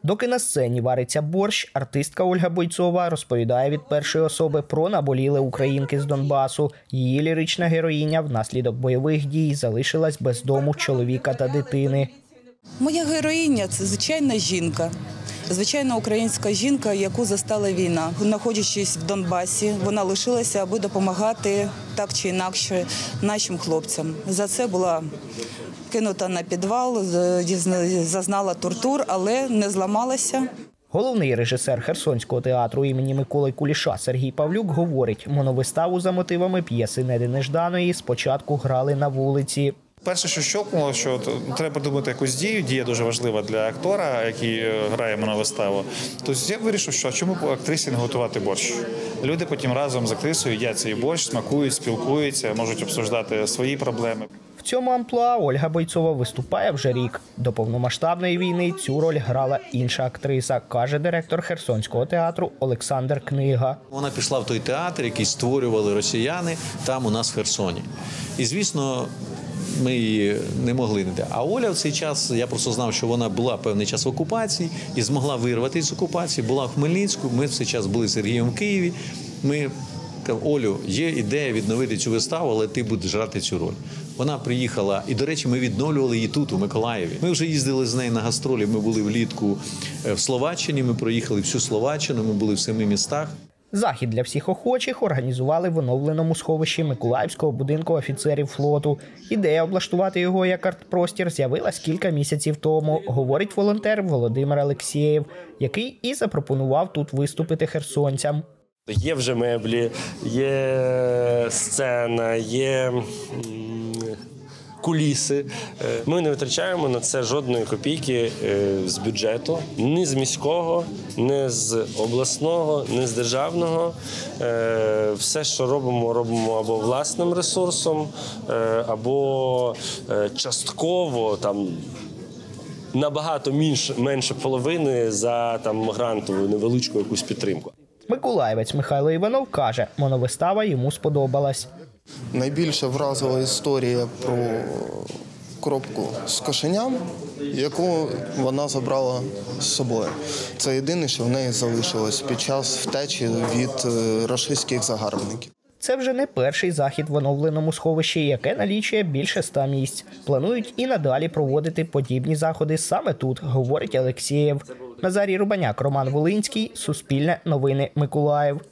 Доки на сцені вариться борщ, артистка Ольга Бойцова розповідає від першої особи про наболіле українки з Донбасу. Її лірична героїня внаслідок бойових дій залишилась без дому, чоловіка та дитини. Моя героїня – це звичайна жінка. Звичайна українська жінка, яку застала війна. Знаходячись в Донбасі, вона лишилася, аби допомагати так чи інакше нашим хлопцям. За це була кинута на підвал, зазнала тортур, але не зламалася. Головний режисер Херсонського театру імені Миколи Куліша Сергій Павлюк говорить, моновиставу за мотивами п'єси Неди Нежданої спочатку грали на вулиці. Перше, що щокнуло, що треба придумати якусь дію, дія дуже важлива для актора, який грає моновиставу. Тобто я вирішив, що чому актрисі не готувати борщ? Люди потім разом з актрисою їдять цей борщ, смакують, спілкуються, можуть обсуждати свої проблеми. В цьому амплуа Ольга Бойцова виступає вже рік. До повномасштабної війни цю роль грала інша актриса, каже директор Херсонського театру Олександр Книга. Вона пішла в той театр, який створювали росіяни там у нас в Херсоні. І, звісно, ми її не могли не. А Оля в цей час, я просто знав, що вона була певний час в окупації і змогла вирватися з окупації, була в Хмельницьку, ми в цей час були з Сергієм в Києві. Ми казали, Олю, є ідея відновити цю виставу, але ти будеш грати цю роль. Вона приїхала, і, до речі, ми відновлювали її тут, у Миколаєві. Ми вже їздили з нею на гастролі, ми були влітку в Словаччині, ми проїхали всю Словаччину, ми були в 7 містах. Захід для всіх охочих організували в оновленому сховищі Миколаївського будинку офіцерів флоту. Ідея облаштувати його як арт-простір з'явилась кілька місяців тому, говорить волонтер Володимир Алексєєв, який і запропонував тут виступити херсонцям. Є вже меблі, є сцена, є куліси. Ми не витрачаємо на це жодної копійки з бюджету, ні з міського, ні з обласного, ні з державного. Все, що робимо, робимо або власним ресурсом, або частково, там, набагато менше половини за грантову невеличку якусь підтримку. Миколаївець Михайло Іванов каже, моновистава йому сподобалась. Найбільше вразила історія про коробку з кошеням, яку вона забрала з собою. Це єдине, що в неї залишилось під час втечі від рашистських загарбників. Це вже не перший захід в оновленому сховищі, яке налічує більше 100 місць. Планують і надалі проводити подібні заходи саме тут, говорить Алексєєв. Назарій Рубаняк, Роман Волинський, Суспільне новини, Миколаїв.